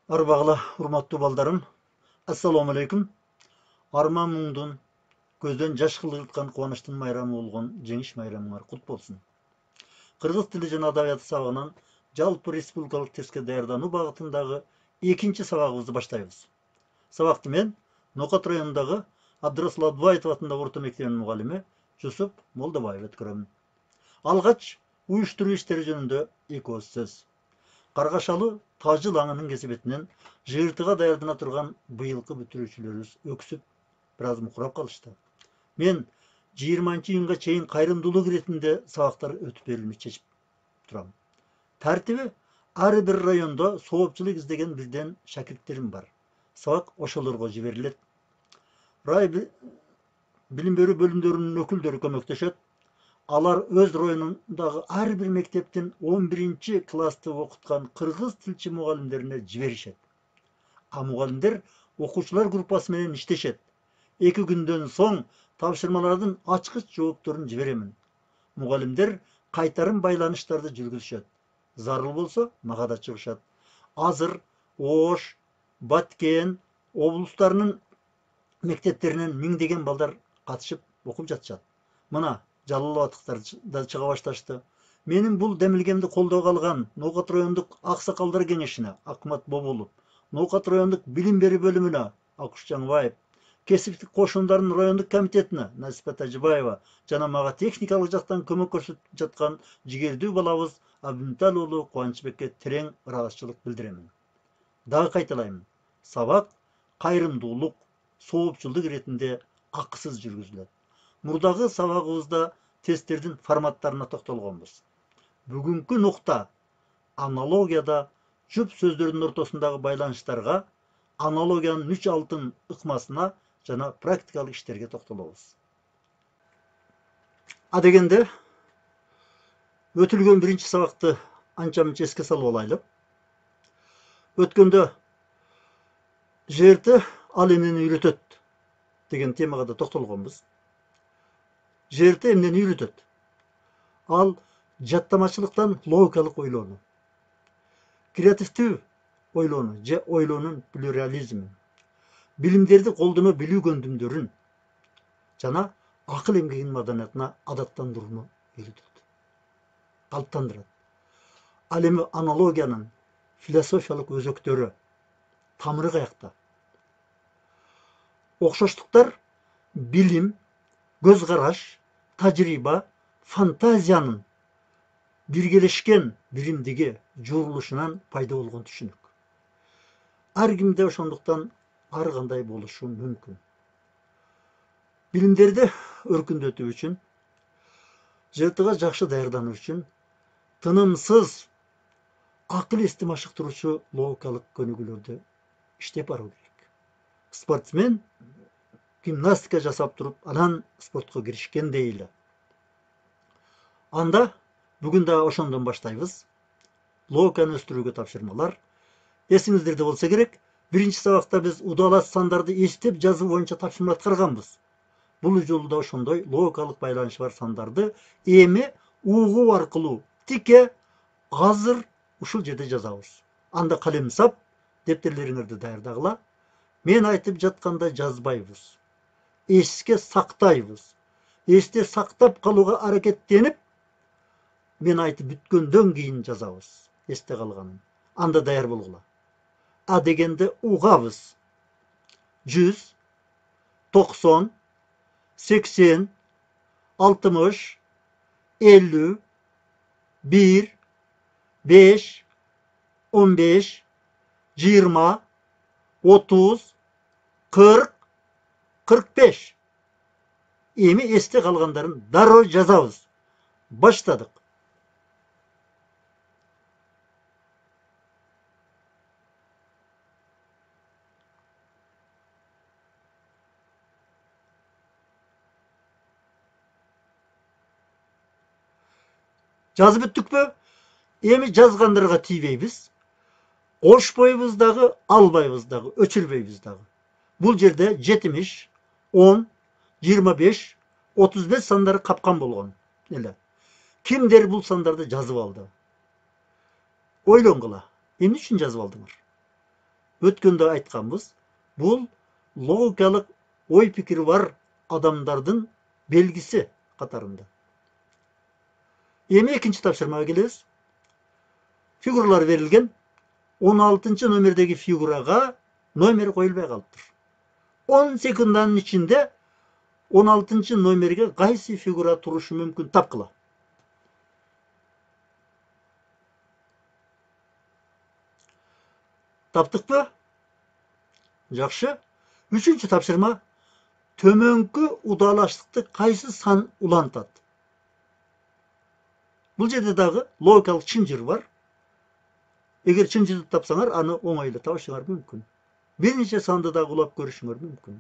Arбағыла, урматтуу балдарым, ассаламу алейкум. Арман мұңдun, көзден жаш кылгырткан кубанычтын майрамы болгон жеңиш майрамыңар кут болсун. Кыргыз тили жана адабияты сабагынан жалпы республикалык тестке даярдануу багытындагы экинчи сабагыбызды баштайбыз. Сабакты мен Нокат районундагы Абдрасул Атбаев атындагы орто мектебинин мугалими Жусуп Молдобаев өткөрөм. Алгач уюштуруу иштери жөнүндө эки ооз сөз. Каргашалы Тажыл аңынын кесебетинен жыйыртыга даярдана турган быйылкы бүтүрүүчүлөрүбүз өксүп, бир аз мукурап калышты. Мен 20-июнга чейин кайрымдуулук иретинде сабактар өтүп берилмеш чечип турам. Тартиби ар бир райондо соопчулук издеген бирден шакирттерим бар. Сабак ошолорго жиберилет. Рай билим берүү бөлүмдөрүнүн өкүлдөрү көмөктөшөт. Алар өз районундагы ар бир мектептин 11-чи классты окуткан кыргыз тилчи мугалимдерине жиберишет. А мугалимдер окуучулар группасы менен иштешет. 2 күндөн соң тапшырмалардын ачкыч жоопторун жиберемин. Мугалимдер кайтарым байланыштарды жүргүзүшөт. Зарыл болсо мага да чыгышат. Азыр Ош, Баткен облустарынын мектептеринен миңдеген балдар катышып окуп жатышат. Мына жалалабадтыктар да чыга башташты. Менин бул демилгемди колдоого алган Нокат райондук аксакалдар кеңешине Акмат Бобулов, Нокат райондук билим берүү бөлүмүнө Акуш Жаңыбаев, кесиптик кошундардын райондук комитетине Насипа Тажыбаева жана мага техникалык жактан көмөк көрсөтүп жаткан жигердүү балабыз Абдымтал уулу Кубанычбекке терең ыраазычылык билдирем. Дагы кайталайм. Сабак кайрымдуулук, соопчулдук иретинде акысыз жүргүзүлөт. Мурдагы сабагыбызда тесттердин форматтарына токтолгонбуз. Бүгүнкү нукта аналогияда жүп сөздөрдүн ортосундагы байланыштарга, аналогиянын 3 алтын ыкмасына жана практикалык иштерге токтолобуз. Адегенде өтүлгөн биринчи сабакты анча-мынча эске салып алайлы. Өткөндө жерти ал эмнени үйрөтөт деген темага да токтолгонбуз. Жерти эмнени үйрөтөт? Ал жаттамачылыктан логикалык ойлоону, креативдүү ойлоону же ойлоонун плюрализмин, билимдерди колдоно билүү көндүмдөрүн жана акыл эмгегинин маданиятына адаттандырууну үйрөтөт, калыптандырат. Ал эми аналогиянын философиялык өзөктөрү, тамыры каякта? Окшоштуктар билим, көз караш, тажрыйба, фантазиянын биргелешкен биримдиги жуурулушунан пайда болгон түшүнүк. Ар кимде ошондуктан ар кандай болушу мүмкүн. Билимдерди өркүндөтүү үчүн, жыртыга жакшы даярдануу үчүн тынымсыз акыл эсти машыктыруучу логикалык көнүгүүлөрдү иштеп баруу керек. Спортсмен гимнастика жасап туруп, анан спортко киришкен дейли. Анда бүгүн да ошондон баштайбыз. Логиканы өстүрүүгө тапшырмалар. Эсиңиздерде болсо керек, биринчи сабакта биз удалас сандарды эстеп жазуу боюнча тапшырма аткарганбыз. Бул жолу да ошондой логикалык байланышы бар сандарды эми угуу аркылуу тике азыр ушул жерде жазабыз. Анда калемсап, дептерлериңерди даярдагыла. Мен айтып жатканда жазбайбыз. Эске сактайбыз. Эсте сактап калууга аракеттенип, мен айтып бүткөндөн кийин жазабыз. Эсте калганын. Анда даяр болгула. А дегенде угабыз. 100, 90, 80, 60, 50, 1, 5, 15, 20, 30, 40, 45. Эми эсте калгандарын дароо жазабыз. Баштадык. Жазып бүттүкпү? Эми жазгандарга тийбейбиз. Кошпойбуз дагы, албайбыз дагы, өчүрбөйбүз дагы. Бул жерде 70, 10, 25, 35 сандары капкан болгон эле. Кимдер бул сандарды жазып алды? Ойлонгула. Эмне үчүн жазып алдыңар? өткөндө айтканбыз. Бул логикалык ой пикири бар адамдардын белгиси катарында. Эми экинчи тапшырмага келебиз. Фигуралар берилген. 16 номердеги фигурага номер коюлбай калыптыр. 10 секунданын ичинде 16 номерге кайсы фигура турушу мүмкүн тапкыла. Таптыкпы? Жакшы. Үчүнчү тапшырма. Төмөнкү удалаштыкты кайсы сан улантат? Бул жерде дагы логикалык чынжыр бар. Эгер чынжырды тапсаңар, аны оңойло табышыңар мүмкүн. Бир нече санды дагы улап көрүшүңөр мүмкүн.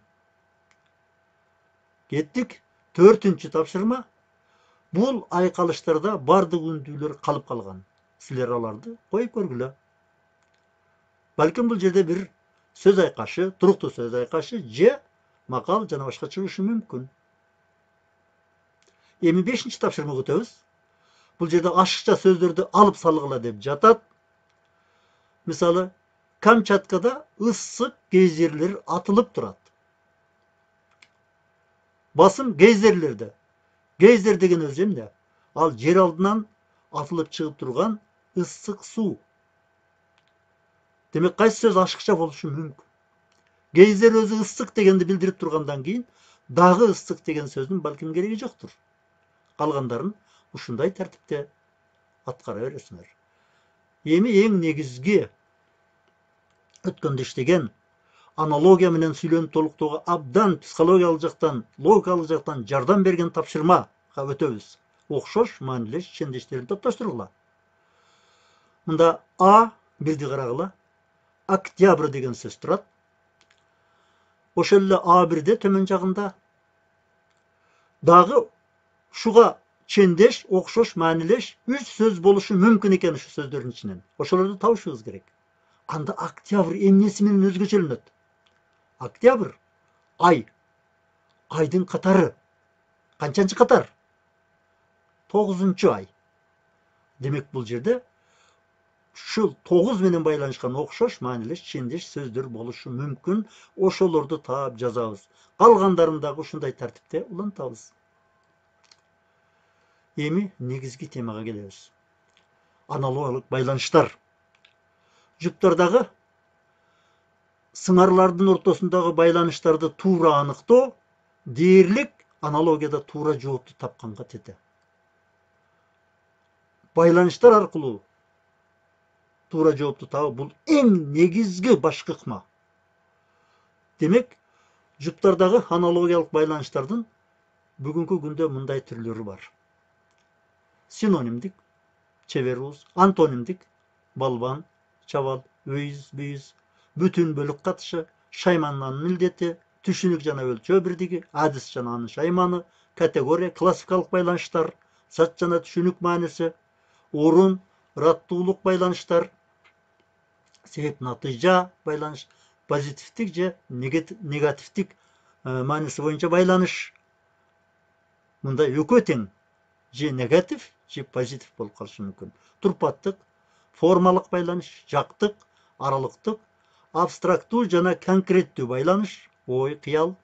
Кеттик. 4-чү тапшырма. Бул айкалыштарда бардык үндүүлөр калып калган. Силер аларды коюп көргүлө. Балким бул жерде бир сөз айкашы, туруктуу сөз айкашы же макал жана башка чыгышы мүмкүн. Эми 5-чи тапшырмага өтөбүз. Бул жерде ашыкча сөздөрдү алып салгыла деп жатат. Мисалы, Камчаткада ысык гейзерлер атылып турат. Басым гейзерлерде. Гейзер деген өзү эмне? Ал жер алдынан атылып чыгып турган ысык суу. Демек кайсы сөз ашыкча болушу мүмкүн. Гейзер өзү ысык дегенди билдирип тургандан кийин дагы ысык деген сөздүн балким кереги жоктур. Калгандарын ушундай тартипте аткара бересиңер. Эми эң негизги өткөндө иштеген аналогия менен сүйлөнүп толуктоого абдан психологиялык жактан, логикалык жактан жардам берген тапшырмага өтөбүз. Окшош маанилеш чендештерин топтоштургула. Мында А бирди карагыла. Октябрь деген сөз турат. Ошол эле А1де төмөн жагында дагы ушуга чендеш, окшош маанилеш 3 сөз болушу мүмкүн экен ушу сөздөрдүн ичинен. Ошолорду табышыбыз керек. Анда октябрь эмнеси менен өзгөчөлөнөт? Октябрь ай. Айдын катары. Канчанчы катар? 9-чу ай. Демек бул жерде ушул 9 менен байланышкан окшош маанилеш чендеш сөздөр болушу мүмкүн. Ошолорду таап жазабыз. Калгандарын дагы ушундай тартипте улантабыз. Эми негизги темага келебиз. Аналогиялык байланыштар. Жуптардагы сыңарлардын ортосундагы байланыштарды туура аныктоо дээрлик аналогияда туура жоопту тапканга тете. Байланыштар аркылуу туура жоопту табуу бул эң негизги башкы ыкма. Демек, жуптардагы аналогиялык байланыштардын бүгүнкү күндө мындай түрлөрү бар. Синонимдик, чебер уус, антонимдик, балбан, чабал, өйүз, бүйүз, бүтүн бөлүк катышы, шаймананын милдети, түшүнүк жана өлчөө бирдиги, адис жана анын шайманы, категория, классикалык байланыштар, зат жана түшүнүк мааниси, орун, раттуулук байланыштар, себеп натыйжа байланыш, позитивдик же негативдик мааниси боюнча байланыш. Мында экөө тең, же негатив, же позитив болуп калышы мүмкүн. Турпаттык, формалык байланыш, жактык, аралыктык, абстрактуу жана конкреттүү байланыш, ой, кыял,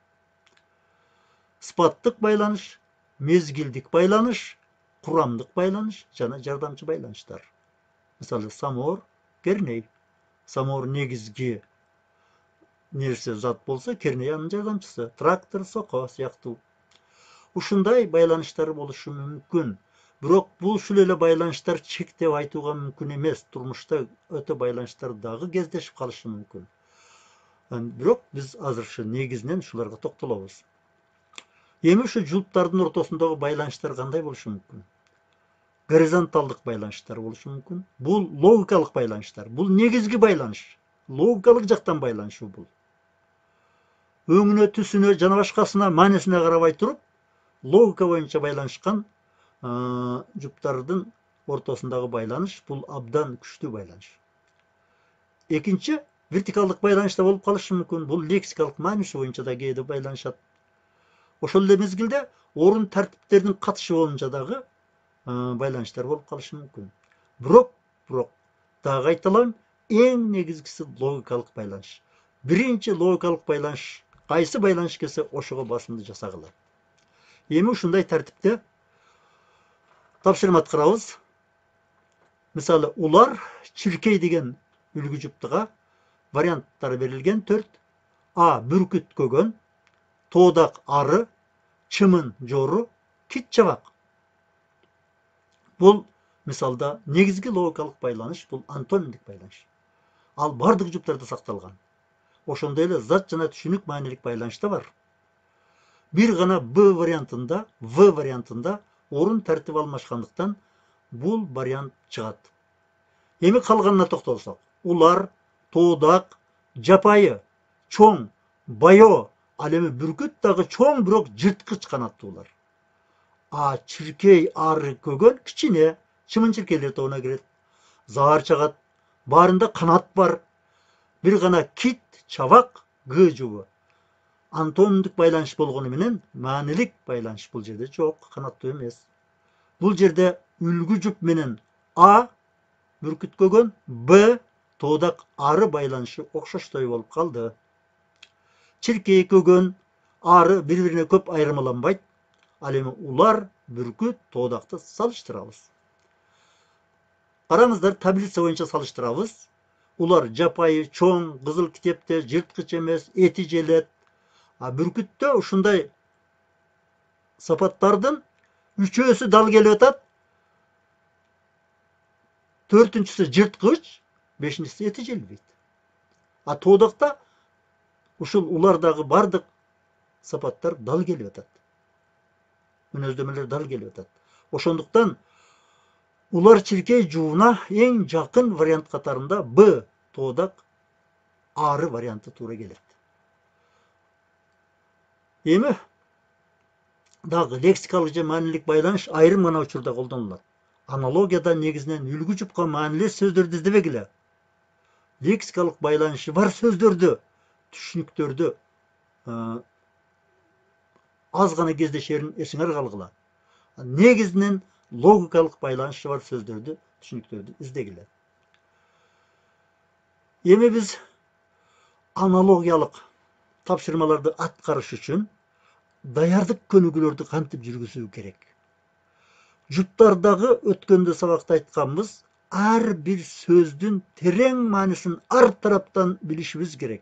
сыпаттык байланыш, мезгилдик байланыш, курамдык байланыш жана жардамчы байланыштар. Мисалы, самоор, керней. Самоор негизги нерсе зат болсо, керней анын жардамчысы, трактор, соко сыяктуу. Ушундай байланыштар болушу мүмкүн. Бирок бул ушул эле байланыштар чектеп айтууга мүмкүн эмес. Турмушта өтө байланыштар дагы кездешип калышы мүмкүн. Бирок биз азыр ушу негизинен ушуларга токтолобуз. Эми ушу жулуптардын ортосундагы байланыштар кандай болушу мүмкүн? Горизонталдык байланыштар болушу мүмкүн. Бул логикалык байланыштар. Бул негизги байланыш. Логикалык жактан байланышуу бул. Өңүнө, түсүнө жана башкасына маанисине карабай туруп, логика боюнча байланышкан жуптардын ортосундагы байланыш бул абдан күчтүү байланыш. Экинчи вертикалдык байланыш да болуп калышы мүмкүн. Бул лексикалык мааниси боюнча да кээде байланышат. Ошол эле мезгилде орун тартиптердин катышы боюнча дагы байланыштар болуп калышы мүмкүн. Бирок дагы айталам, en negizgisi logikалық байланыш. Birinci logikалық байланыш, qaysı байланыш келсе ошого басымды жасагыла. Эми ушундай тартипте тапшырма аткарабыз. Мисалы, улар чиркей деген үлгү жуптуга варианттары берилген 4. А. Бүркүт көгөн, тоодак ары, чымын жору, кит чабак. Бул мисалда негизги логикалык байланыш, бул антонимдик байланыш. Ал бардык жуптарда сакталган. Ошондой эле зат жана түшүнүк маанилик байланыш да бар. Bir gana B variantında, V variantında orun tertip almaşkanlıktan bul variant çıgat. Emi kalganına toktolsak. Ular, toğdak, japayı, çoğ, bayo, alemi bürküt dağı çoğ bürok cırtkıç kanattı ular. A çirkey arı kөгön kiçine, çımın çirkeyleri de ona giret. Zahar çagat, barında kanat var. Bir gana kit, çavak, gı jubu. Антонимдик байланыш болгону менен маанилик байланыш бул жерде жок, канаттуу эмес. Бул жерде үлгү жуп менен А бүркүткөгөн, Б тоодак ары байланышы окшоштой болуп калды. Чиркей көгөн, ары бири-бирине көп айырмаланбайт. Ал эми улар, бүркүт, тоодакты салыштырабыз. Караңыздар, таблица боюнча салыштырабыз. Улар жапайы, чоң, кызыл китепте, жырткыч эмес, эти желет. Бүркүттө ушундай сапаттардын үчөөсү дал келип атат. 4-нчүсү жырткыч, 5-нчиси эти желбейт. Тоодакта ушул улардагы бардык сапаттар дал келип атат. Мүнөздөмөлөр дал келип атат. Ошондуктан улар чиркей жууна эң жакын вариант катарында Б тоодак ары варианты туура келет. Эми дагы лексикалык же маанилик байланыш айрым гана учурда колдонулат. Аналогияда негизинен үлгү жупка маанилес сөздөрдү издебегиле. Лексикалык байланышы бар сөздөрдү, түшүнүктөрдү аз гана кездешерин эсиңер калгыла. Негизинен логикалык байланышы бар сөздөрдү, түшүнүктөрдү издегиле. Эми биз аналогиялык тапшырмаларды аткарыш үчүн даярдык көнүгүүлөрдү кантип жүргүзүү керек? Жуптардагы өткөндө сабакта айтканбыз, ар бир сөздүн терең маанисин ар тараптан билишибиз керек.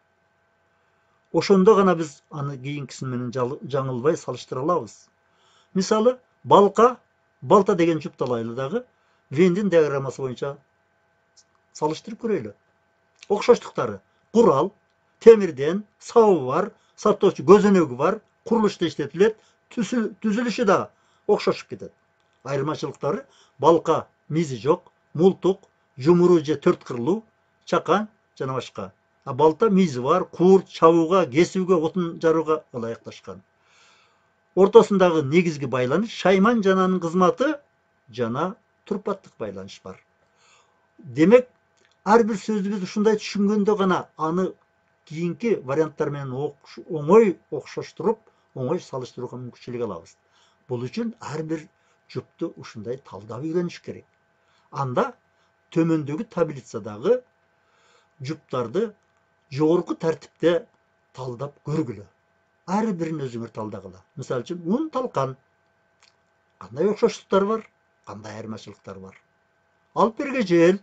Ошондо гана биз аны кийинкиси менен жаңылбай салыштыра алабыз. Мисалы, балка, балта деген жупты алайлы дагы, Вендин диаграммасы боюнча салыштырып көрөйлү. Окшоштуктары: курал, темирден, сабы бар, саптоочу көзөнөгү бар, курулушта иштетилет, түзүлүшү да окшошуп кетет. Айырмачылыктары: балка мизи жок, мултук, жумуру же төрт кырлуу, чакан жана башка. Балта мизи бар, куурт, чабууга, кесүүгө, отун жарууга ылайыкташкан. Ортосундагы негизги байланыш шайман жананын кызматы жана турпаттык байланыш бар. Демек, ар бир сөздү биз ушундай түшүнгөндө гана аны кийинки варианттар менен оңой окшоштуруп, оңой салыштырууга мүмкүнчүлүк алабыз. Бул үчүн ар бир жупту ушундай талдап үйрөнүш керек. Анда төмөндөгү таблицадагы жуптарды жогорку тартипте талдап көргүлө. Ар бирин өзүңөр талдагыла. Мисалы үчүн, ун талкан. Кандай окшоштуктар бар, кандай айырмачылыктар бар? Алып берге жел,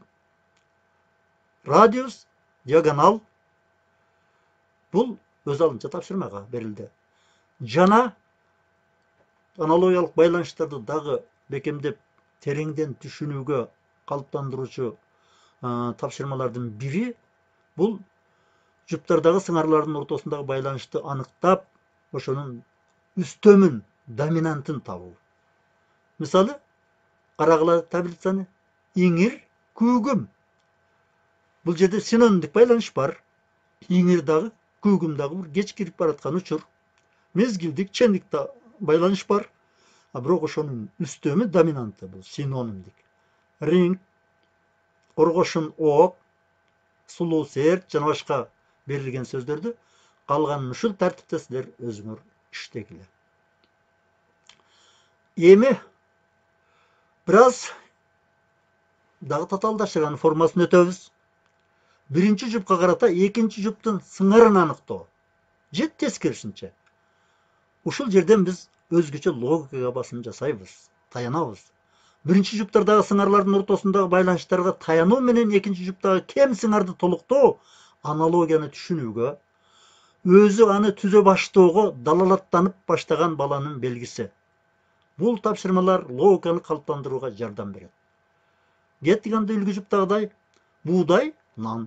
радиус, диагонал. Бул өз алынча тапшырмага берилди. Жана аналогиялык байланыштарды дагы бекемдеп тереңден түшүнүүгө калыптандыруучу тапшырмалардын бири бул жуптардагы сыңарлардын ортосундагы байланышты аныктап, ошонун үстөмүн, доминантын табуу. Мисалы, карагыла таблицаны: иңир, күүгүм. Бул жерде синонимдик байланыш бар. Иңир дагы, күүгүм дагы бир кеч кирип бараткан учур. Мезгилдик, чендик да байланыш бар. Бирок ошонун үстөмү, доминанты бул синонимдик. Ринг, коргошун ок, сулуу серт жана башка берилген сөздөрдү калганын ушул тартипте силер өзүңөр иштегиле. Эми бир аз дагы татаалдаштырган формасын өтөбүз. birinci jupka karata ekinci juptun sыңарын anyktоо же teskirişinçe. Ушул жерден биз өзгөчө логикага басым жасайбыз, таянабыз. Биринчи жуптардагы сыңарлардын ортосундагы байланыштарга таянуу менен экинчи жуптагы кем сыңарды толуктоо аналогияны түшүнүүгө, өзү аны түзө баштоого далалаттанып баштаган баланын белгиси. Бул тапшырмалар логиканы калыптандырууга жардам берет. Геттиганда үлгү жуптагыдай буудай, нан.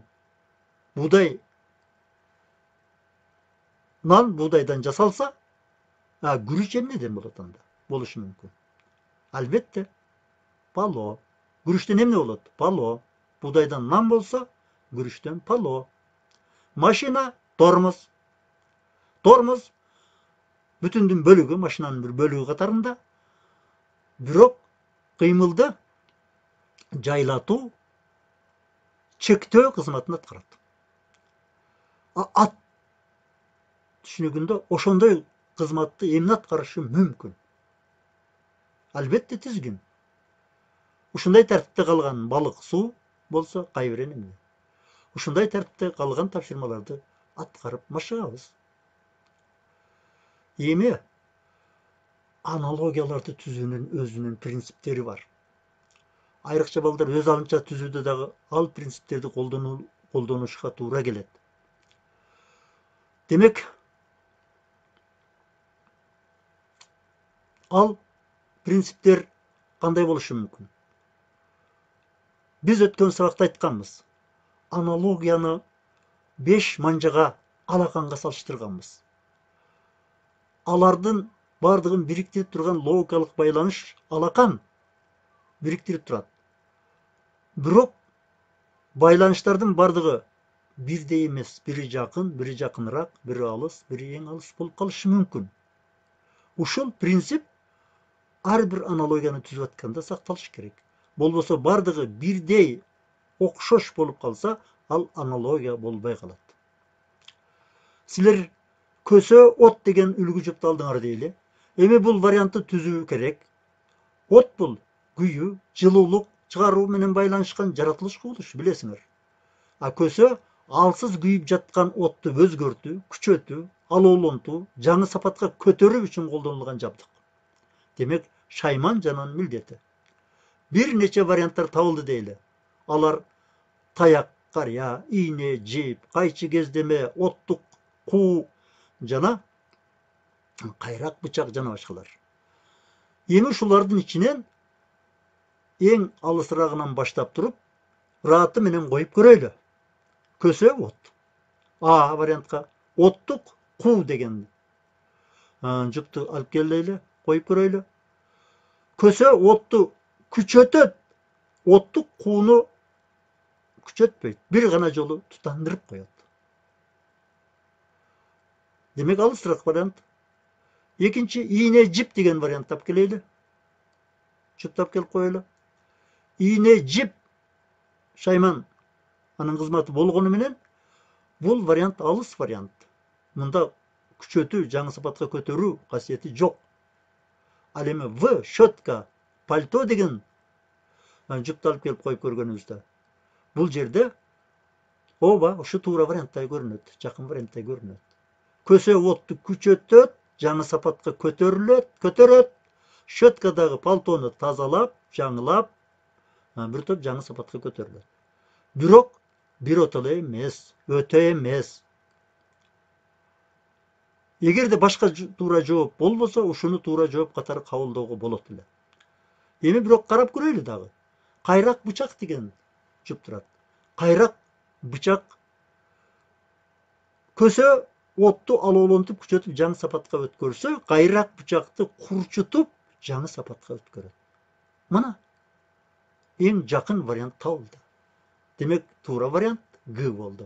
Нан буудайдан жасалса, күрүч эмнеден болот анда? Болушу мүмкүн. Албетте, пало. Күрүчтөн эмне болот? Пало. Буудайдан нан болсо, күрүчтөн пало. Машина тормоз. Тормоз бүтүндүн бөлүгү, машинанын бир бөлүгү катарында. Бирок кыймылды жайлатуу, чектөө кызматын аткарат. Ат түшүнүгүндө ошондой кызматты эмне аткарышы мүмкүн? Албетте тизгин. Ушундай тартипте калган балык суу болсо кайбирен эмне? Ушундай тартипте калган тапшырмаларды аткарып машыгабыз. Эми аналогияларды түзүүнүн өзүнүн принциптери бар. Айрыкча балдар өз алынча түзүүдө дагы ал принциптерди колдонушка туура келет. Демек, ал принциптер кандай болушу мүмкүн? Биз өткөн сабакта айтканбыз. Аналогияны 5 манжага алаканга салыштырганбыз. Алардын бардыгын бириктирип турган логикалык байланыш алакан бириктирип турат. Бирок байланыштардын бардыгы бирдей эмес, бири жакын, бири жакыныраак, бири алыс, бири эң алыс болуп калышы мүмкүн. Ушул принцип ар бир аналогияны түзүп атканда сакталыш керек. Болбосо бардыгы бирдей окшош болуп калса, ал аналогия болбой калат. Силер көсө от деген үлгү жупту алдыңар дейли. Эми бул вариантты түзүү керек. От бул күйүү, жылуулук чыгаруу менен байланышкан жаратылыш кубулуш, билесиңер. Көсө алсыз күйүп жаткан отту өзгөртүү, күчөтүү, алоолонтуу, жаңы сапатка көтөрүү үчүн колдонулган жабдык. Демек, шайман жананын милдети. Бир нече варианттар табылды дейли. Алар таяк, карья, ийне, жип, кайчы кездеме, оттук куу жана кайрак, бычак жана башкалар. Эми ушулардын ичинен эң алысырагынан баштап туруп, ыраты менен коюп көрөйлү. Көсө от. А вариантка оттук куу деген жупту алып келели, коюп көрөйлү. Көсө отту күчөтөт, оттук кууну күчөтпөйт. Бир гана жолу тутандырып коет. Демек, алысыраак вариант. Экинчи ийне жип деген вариант тап келели. Жуптап келип коелу. Ийне жип шайман анын кызматы болгону менен бул вариант алыс вариант. Мында күчөтүү, жаңы сапатка көтөрүү касиети жок. Ал эми В, щетка, пальто деген жупту алып келип коюп көргөнүбүздө. Бул жерде ооба, ушу туура варианттай көрүнөт, жакын варианттай көрүнөт. Көсө отту күчөтөт, жаңы сапатка көтөрөт. Щеткадагы пальтону тазалап, жаңылап, бир топ жаңы сапатка көтөрүлөт. Бирок биротоло эмес, өтө эмес. Эгерде башка туура жооп болбосо, ушуну туура жооп катары кабылдоого болот эле. Эми бирок карап көрөйлү дагы. Кайрак, бычак деген жуп турат. Кайрак, бычак. Көсө отту алоолонтуп, күчөтүп, жаңы сапатка өткөрсө, кайрак бычакты курчутуп, жаңы сапатка өткөрөт. Мына эң жакын вариант табылды. Демек, туура вариант Г болду.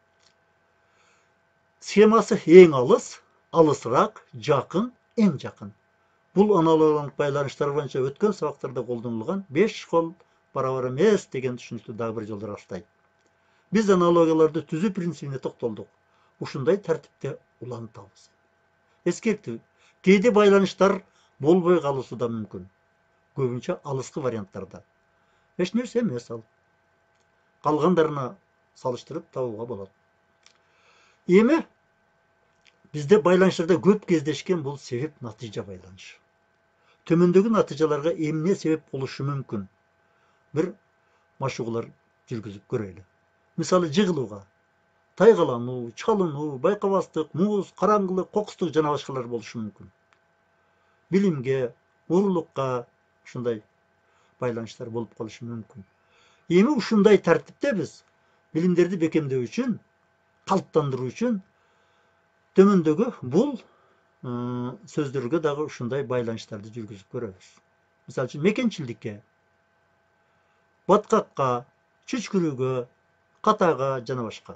Схемасы эң алыс, алысыраак, жакын, эң жакын. Бул аналогиялык байланыштар боюнча өткөн сабактарда колдонулган 5 кол барабар эмес деген түшүнүктү дагы бир жолу ырастайт. Биз аналогияларды түзүү принцибине токтолдук. Ушундай тартипте улантабыз. Эскертүү. Кээде байланыштар болбой калышы да мүмкүн. Көбүнчө алыскы варианттарда. Эч нерсе эмес ал. Калгандарына салыштырып табууга болот. Эми бизде байланыштарда көп кездешкен бул себеп натыйжа байланышы. Төмөндөгү натыйжаларга эмне себеп болушу мүмкүн? Бир машыгуулар жүргүзүп көрөлү. Мисалы жыгылууга тайгалануу, чалынуу, байкабастык, муз, караңгылык, кокустук жана башкалар болушу мүмкүн. Билимге, уурулукка ушундай байланыштар болуп калышы мүмкүн. Эми ушундай тартипте биз билимдерди бекемдөө үчүн, калыптандыруу үчүн төмөндөгү бул сөздөргө дагы ушундай байланыштарды жүргүзүп көрөбүз. Мисалы үчүн мекенчилдикке, баткакка, чүчкүрүүгө, катага жана башка.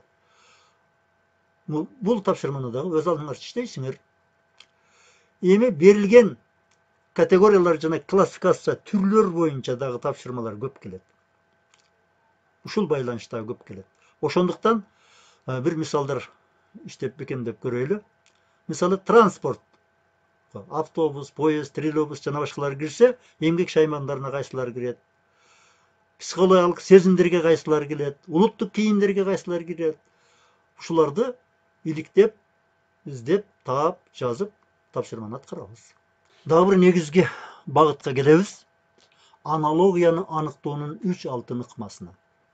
Бул тапшырманы дагы өз алдыңарча иштейсиңер. Эми берилген категориялар жана классификация түрлөр боюнча дагы тапшырмалар көп келет. Ушул байланыш дагы көп келет. Ошондуктан бир мисалдар иштеп бекемдеп көрөлү. Мисалы транспорт, автобус, поезд, троллейбус жана башкалар кирсе, эмгек шаймандарына кайсылар кирет? Психологиялык сезимдерге кайсылар келет? Улуттук кийимдерге кайсылар кирет? Ушуларды иликтеп, издеп, таап, жазып, тапшырманы аткарабыз. Дагы бир негизги багытка келебиз. Аналогияны аныктоонун 3 алтын ыкмасына.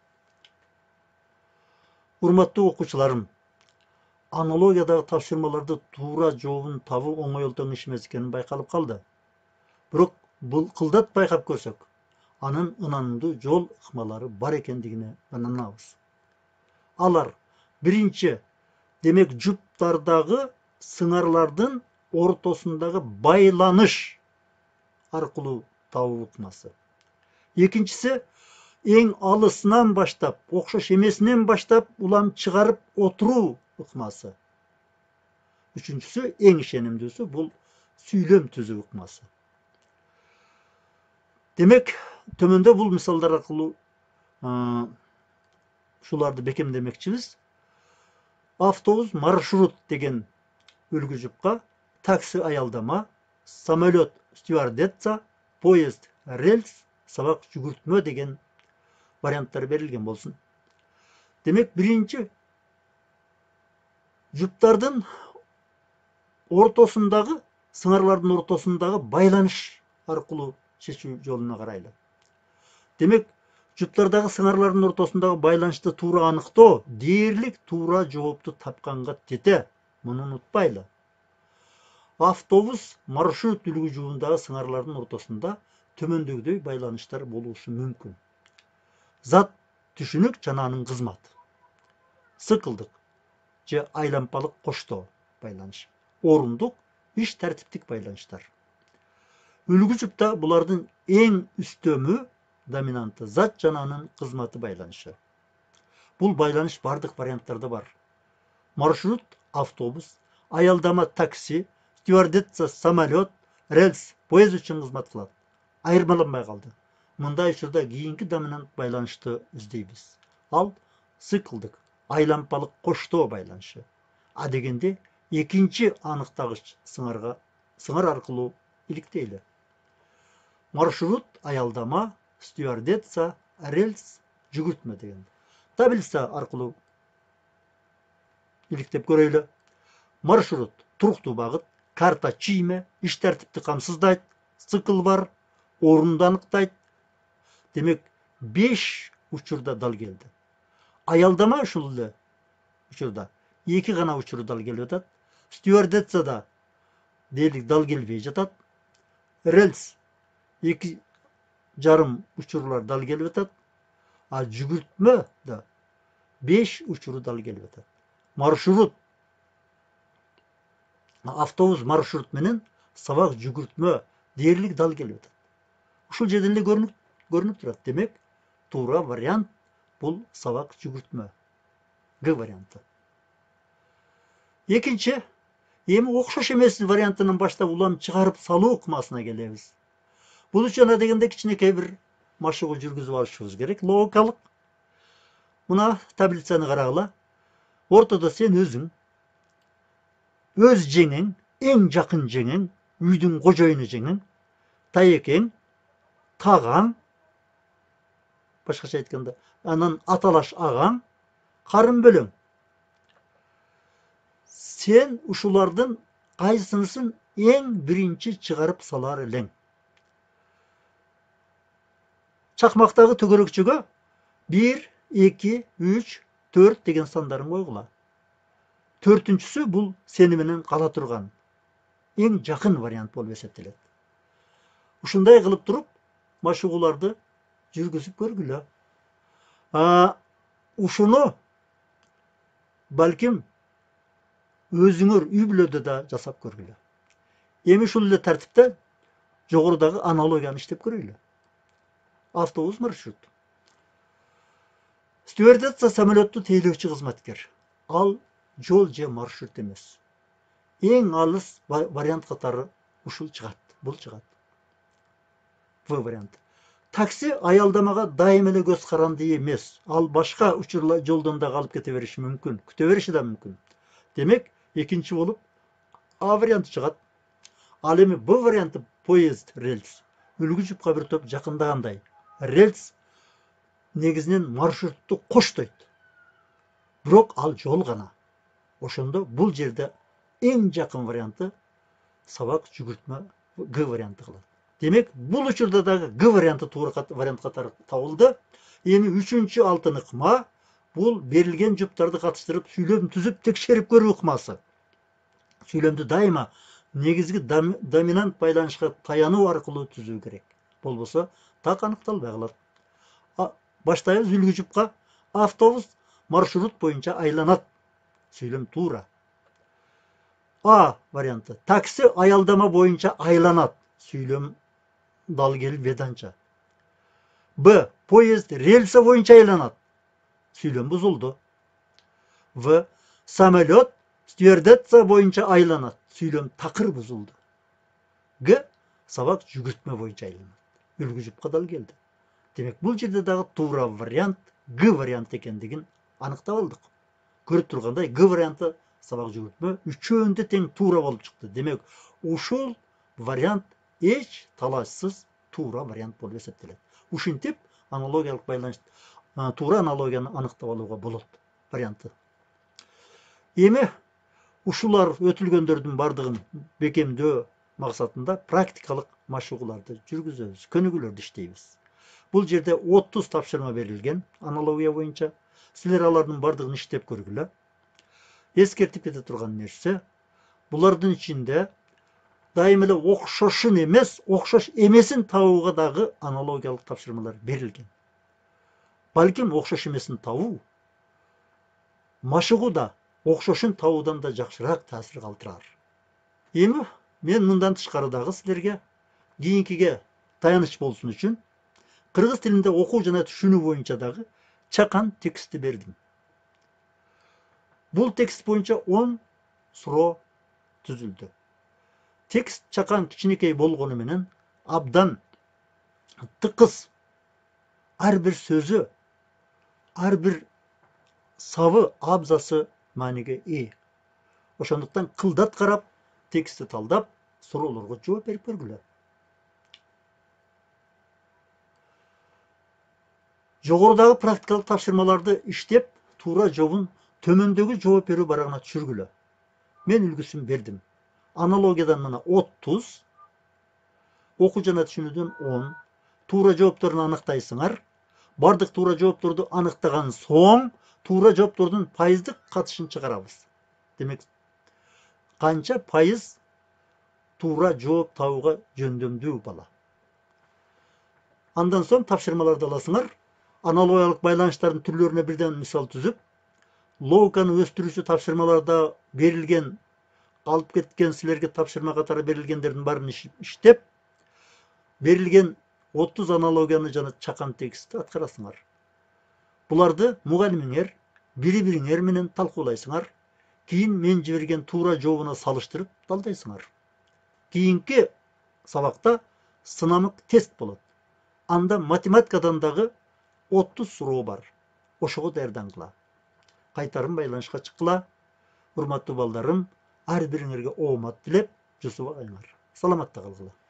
Урматтуу окуучуларым, аналогиядагы тапшырмаларды туура жообун табуу оңойлтон иш эмес экени байкалып калды. Бирок бул кылдат байкап көрсөк, анын ынандуу жол ыкмалары бар экендигине ынанабыз. Алар биринчи, демек жуптардагы сыңарлардын ортосундагы байланыш аркылуу табуу ыкмасы. Экинчиси, эң алысынан баштап, окшош эмесинен баштап улам чыгарып отуруу ыкмасы. Үчүнчүсү, эң ишенимдүүсү бул сүйлөм түзүү ыкмасы. Демек, төмөндө бул мисалдар аркылуу ушуларды бекемдемекчибиз. Автобус, маршрут деген үлгү жупка, такси аялдама, самолет стюардесса, поезд рельс, сабак жүгүртмө деген варианттар берилген болсун. Демек, биринчи жуптардын ортосундагы, сыңарлардын ортосундагы байланыш аркылуу чечүү жолуна карайлы. Демек, жуптардагы сыңарлардын ортосундагы байланышты туура аныктоо дээрлик туура жоопту тапканга тете. Муну унутпайлы. Автобус, маршрут үлгү жуундагы сыңарлардын ортосунда төмөндөгүдөй байланыштар болушу мүмкүн. Зат түшүнүк жана анын кызматы. Сыкылдык же айлампалык коштоо байланышы. Орундук, иш тартиптик байланыштар. Үлгү жупта булардын эң үстөмү доминанты зат жана анын кызматы байланышы. Бул байланыш бардык варианттарда бар. Маршрут, автобус, аялдама такси, стюардесса самолет, рельс, поезд үчүн кызмат кылат. Айырмаланбай калды. Мындай учурда кийинки доминант байланышты издейбиз. Ал сыкылдык, айлампалык коштоо байланышы. А дегенде экинчи аныктагыч сыңар аркылуу иликтейли. Маршрут, аялдама, стюардесса, рельс, жүгүртмө деген. Таблица аркылуу иликтеп көрөйлү. Маршрут, туруктуу багыт, карта чийме, иш тартипти камсыздайт, цикл бар, орунду аныктайт. Демек, 5 учурда дал келди. Аялдама ушул эле учурда 2 гана учуру дал келип атат. Стюардессада дээрлик дал келбей жатат. Рельс 2,5 учурлар дал келип атат. А жүгүртмө да 5 учуру дал келип атат. Маршрут, автобус маршрут менен сабак жүгүртмө дээрлик дал келип атат. Ушул жерден эле көрүнүп турат. Демек, туура вариант бул сабак жүгүртмө. Г варианты. Экинчи, эми окшош эмес вариантынан баштап улам чыгарып салуу ыкмасына келебиз. Бул үчүн дегенде кичинекей бир машыгуу жүргүзүп алышыбыз керек. Логикалык. Мына таблицаны карагыла. Ортодо сен өзүң, өз жеңең, эң жакын жеңең, үйдүн кожоюну жеңең, таекең, тагаң, башкача айтканда, анан аталаш агаң, Karın bölüm. Sen uşulardan kaysınısın en birinci çıkarıp salar eleң. Çakmaktagı tögörökçөгө 1, 2, 3, 4 деген сандарын койгула. Төртүнчүсү бул сени менен кала турган эң жакын вариант болуп эсептелет. Ушундай кылып туруп машыгууларды жүргүзүп көргүлө. Ушуну балким өзүңөр үй бүлөдө да жасап көргүлө. Эми ушул эле тартипте жогорудагы аналогияны иштеп көрөйлү. Автобус маршрут. Стюардесса самолетту тейлөөчү кызматкер. Ал жол же маршрут эмес. Эң алыс вариант катары ушул чыгат, бул чыгат. В варианты. Такси аялдамага дайым эле көз каранды эмес. Ал башка учурлар жолдон да калып кете бериши мүмкүн, күтө бериши да мүмкүн. Демек, экинчи болуп А варианты чыгат. Ал эми Б варианты поезд, рельс. Үлгү жупка бир топ жакындагандай. Рельс негизинен маршрутту коштойт. Бирок ал жол гана. Ошондо бул жерде эң жакын варианты сабак жүгүртмө Г варианты кылат. Демек, бул учурда дагы Г варианты туура вариант катары табылды. Эми үчүнчү алтын ыкма бул берилген жуптарды катыштырып сүйлөм түзүп текшерип көрүү ыкмасы. Сүйлөмдү дайыма негизги доминант байланышка таянуу аркылуу түзүү керек. Болбосо так аныкталбай калат. Баштайбыз үлгү жупка. Автобус маршрут боюнча айланат. Сүйлөм туура. А варианты. Такси аялдама боюнча айланат. Сүйлөм далгел веданча. Б. Поезд рельса боюнча айланат. Сүйлөм бузулду. В. Самолет стюардесса боюнча айланат. Сүйлөм такыр бузулду. Г. Сабак жүгүртмө боюнча айланат. Үлгү жупка дал келди. Демек, бул жерде дагы туура вариант Г вариант экендигин аныктап алдык. Көрүп тургандай, Г варианты сабак жүгүртмө үчөөндө тең туура болуп чыкты. Демек, ушул вариант эч талашсыз туура вариант болуп эсептелет. Ушинтип аналогиялык байланыш туура аналогияны аныктап алууга болот варианты. Эми ушулар өтүлгөндөрдүн бардыгын бекемдөө максатында практикалык машыгууларды жүргүзөбүз, көнүгүүлөрдү иштейбиз. Бул жерде 30 тапшырма берилген аналогия боюнча. Силер алардын бардыгын иштеп көргүлө. Эскертип кете турган нерсе, булардын ичинде дайым эле окшошун эмес, окшош эмесин табууга дагы аналогиялык тапшырмалар берилген. Балким окшош эмесин табуу машыгууда окшошун табуудан да жакшыраак таасир калтырар. Эми мен мындан тышкары дагы силерге кийинкиге таяныч болсун үчүн кыргыз тилинде окуу жана түшүнүү боюнча дагы чакан текстти бердим. Бул текст боюнча 10 суроо түзүлдү. Текст чакан кичинекей болгону менен абдан тыкыз, ар бир сөзү, ар бир сабы, абзасы мааниге ээ. Ошондуктан кылдат карап, текстти талдап, суроолорго жооп берип көргүлө. Жогорудагы практикалык тапшырмаларды иштеп, туура жообун төмөндөгү жооп берүү барагына түшүргүлө. Мен үлгүсүн бердим. Аналогиядан мына 30, окуу жана түшүнүүдөн 10, туура жоопторун аныктайсыңар. Бардык туура жоопторду аныктаган соң, туура жооптордун пайыздык катышын чыгарабыз. Демек, канча пайыз туура жооп табууга жөндөмдүү бала. Андан соң тапшырмаларды аласыңар. Аналогиялык байланыштардын түрлөрүнө бирден мисал түзүп, логиканы өстүрүүчү тапшырмаларда берилген, калып кеткен силерге тапшырма катары берилгендердин баарын иштеп, берилген 30 аналогияны жана чакан текстти аткарасыңар. Буларды мугалимиңер бири-бириңер менен талкуулайсыңар. Кийин мен жиберген туура жообуна салыштырып талдайсыңар. Кийинки сабакта сынамык тест болот. Анда математикадан дагы 30 суроо бар. Ошого даярдангыла. Кайтарым байланышка чыккыла. Урматтуу балдарым, ар бириңерге оомат тилеп, жусуп агайыңар. Саламатта калгыла.